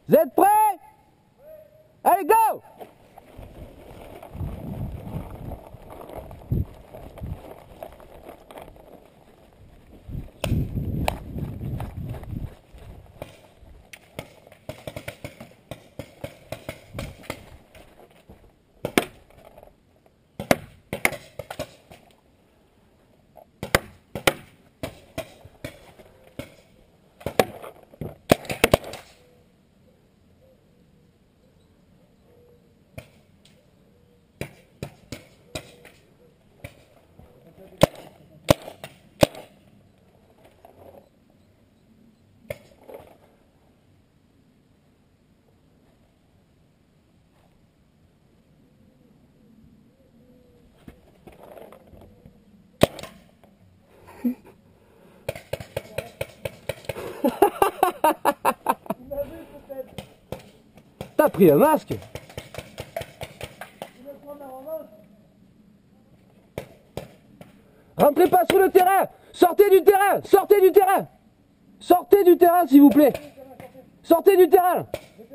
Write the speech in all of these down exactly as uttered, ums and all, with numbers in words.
Vous êtes prêts? Allez, go! T'as pris un masque? Rentrez pas sur le terrain! Sortez du terrain! Sortez du terrain! Sortez du terrain, s'il vous plaît! Sortez du terrain!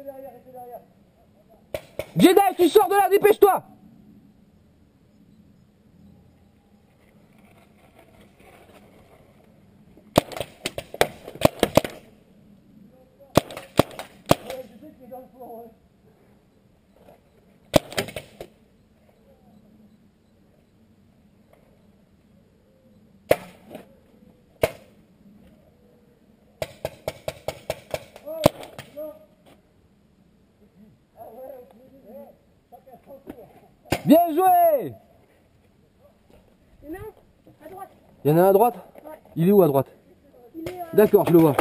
Jedi, tu sors de là, dépêche-toi! Bien joué! Il y en a un à droite. Il y en a un à droite? Ouais. Il est où à droite? Il est, euh... D'accord, je le vois.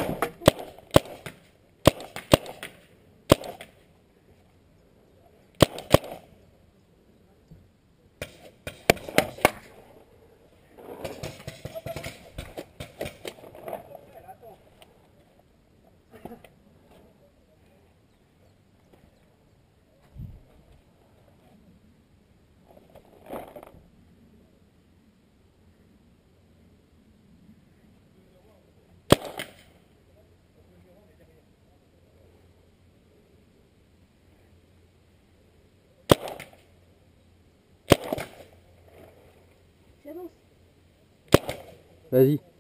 J'avance. Vas-y.